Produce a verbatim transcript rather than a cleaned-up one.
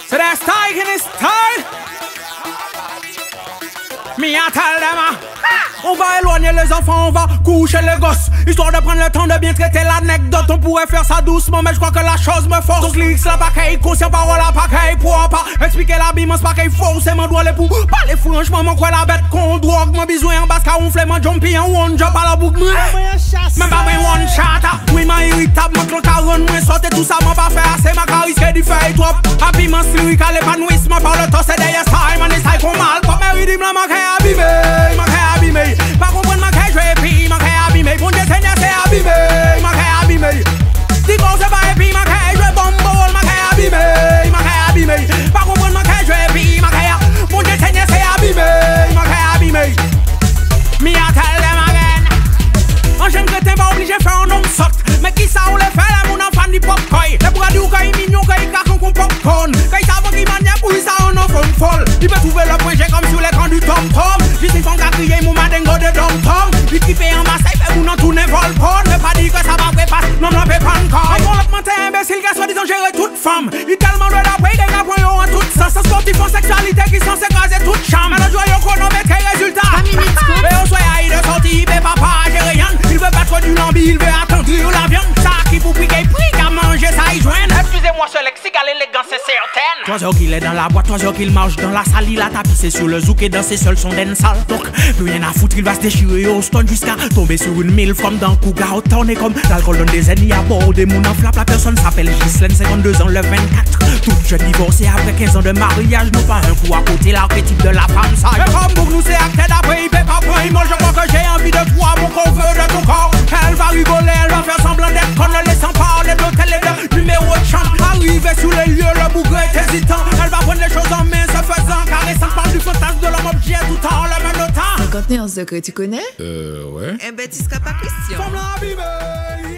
So that style in his style. Me I tell them, on va éloigner les enfants, on va coucher les gosses. Histoire de prendre le temps de bien traiter l'anecdote. On pourrait faire ça doucement, mais je crois que la chose me force. Donc lyrics la paquet, conscient parole la paquet. Pour pas expliquer l'habillement, c'est paquet, forcément doit les pour. Parler franchement, mon quoi la bête qu'on drogue. Mon besoin en basse, car on flemme, mon jumpy, un one job à la boucle. Même pas one shot. Oui, ma irritable, mon clan caron, moi sauter tout ça, m'a pas fait assez, ma car risque du fait trop. Habillement lyrique à l'épanouissement par le temps, c'est d'ailleurs style, man, c'est style qu'on mal. Pas mes rythmes, la manqué abîmé, manqué abîmé. Pas comprendre ma caisse, je puis ma caisse abîmé. Bon Dieu Seigneur, c'est abîmé, ma caisse abîmé. Dis qu'on se bat et puis ma caisse, je bombe, ma caisse abîmé, ma caisse abîmé. Pas comprendre ma caisse, je puis ma caisse. Bon Dieu Seigneur, c'est abîmé, ma caisse abîmé. Me I tell them again. Un jeune crétin pas obligé de faire un homme sorte. Mais qui ça on le fait là, mon enfant du popcorn. Les bras du gars, il mignon, quand il cache qu'on popcorn. Quand il savent qu'il manie pour ça, on en fait une folle. Il peut trouver le projet comme sur l'écran du tom-tom. Juste une femme qui a crié mon madingo de tom-tom. Il qui fait un massage, il fait vous n'en tournez vol-pon. Ne pas dire que ça va préparer, non, non, fait pas encore. Un bon augmenté imbécile qui a soi-disant gérer toute femme. Il tellement de la paix, il a point en tout sens. Un sportif en sexualité qui sont s'écraser toute chambre. Alors joyeux chronomètre, quel résultat. Mais on soit aïe de sortie, il veut papa, j'ai rien. Il veut battre du lambi, il veut attendre la viande. Ça qui vous pique, pris qu'à manger, ça y joigne. Excusez-moi, ce lexique à l'élégance, c'est certaine. Trois heures qu'il est dans la boîte, trois heures qu'il marche dans la salle. Il a tapissé sur le zouk et dansé seul son den sale. Donc, plus rien à foutre, il va se déchirer au stone jusqu'à tomber sur une mille from dans Couga. Autant est comme l'alcool donne des ennemis à bord des mouns en flap. La personne s'appelle Ghislaine, cinquante-deux ans, le vingt-quatre. Toute jeune divorcée après quinze ans de mariage. Nous pas un coup à côté, l'archétype de la femme sage. Et comme pour nous, c'est acté d'après, il paie pas point. Moi, je crois que j'ai envie de toi, mon qu'on veut de ton corps. Elle va rigoler, elle va faire semblant d'être qu'on ne laissant parler d'hôtel et de numéro de chambre. Arrivé sur les lieux, le bougre est hésitant. Elle va prendre les choses en main, se faisant caressant. Parle du fantasme de l'homme objet tout en le même temps. cinquante et un secrets, tu connais? Euh, ouais. Eh ben, tu seras pas Christian. Semble abîmé.